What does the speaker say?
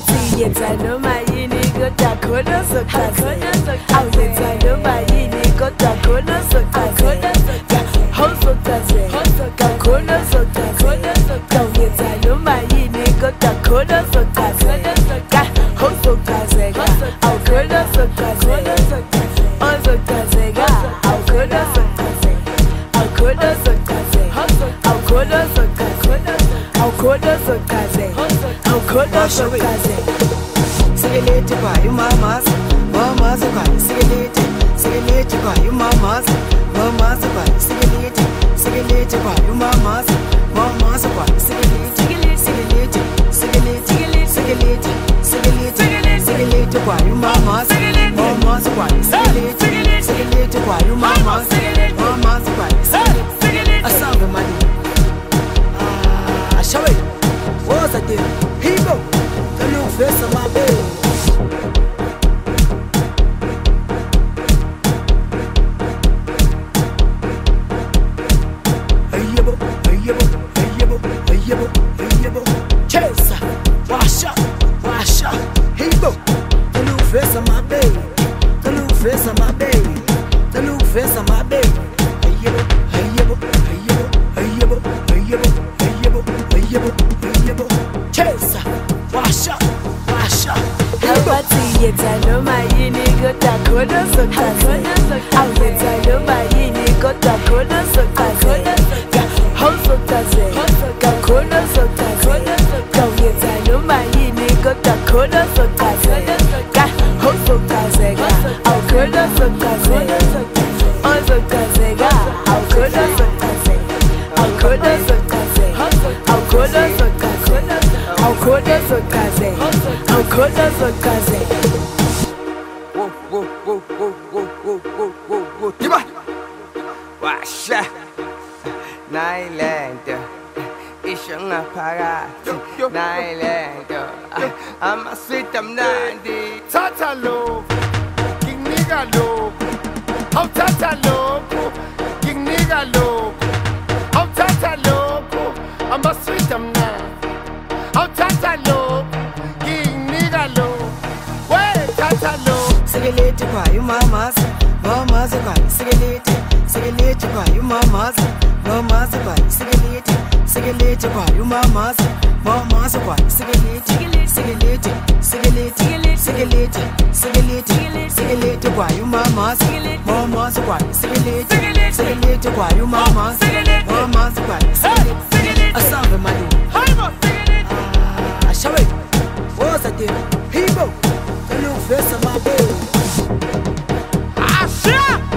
bathi yenza noma yini kodwa khona sochaze awuyenza noma yini kodwa khona sochaze hawusochaze kakhona sochaze awuyenza noma yini kodwa khona sochaze hawusochaze awukhona sochaze ozochazeka awukhona sochaze awukhona sochaze awukhona sochaze awukhona sochaze awukhona sochaze Sikilidi kwa you mamas kwa Sikilidi kwa you mamas kwa Sikilidi kwa you mamas kwa Sikilidi kwa you mamas kwa Sikilidi kwa you mamas kwa Asanga mani Ashawe what's that deal? Here you go. The new face of my baby. Chase, wash up. Here you go. The new face of my baby. The new face of my baby. The new face of my baby. Chase, wash up. Bathi yenza noma yini kodwa khona sochaze awuyenza noma yini kodwa khona sochaze hawusochaze kakhona sochaze awuyenza noma yini kodwa khona sochaze hawusochaze awukhona sochaze ozochazeka awukhona sochaze awukhona sochaze awukhona sochaze awukhona sochaze awukhona sochaze Yiba washa Nailando isho ngaphakathi Nailando ama-sweet amnandi Thatha lokhu nginika lokhu awuthatha lokhu nginika lokhu awuthatha lokhu ama-sweet amnandi awuthatha lokhu nginika lokhu wethatha lokhu Sikilidi kwa you mamas kwa Sikilidi kwa you mamas kwa Sikilidi kwa you mamas kwa Sikilidi kwa you mamas kwa Sikilidi kwa you mamas kwa Asanga mani Ashawe what's that deal? Here you go. The new face of my baby. Asha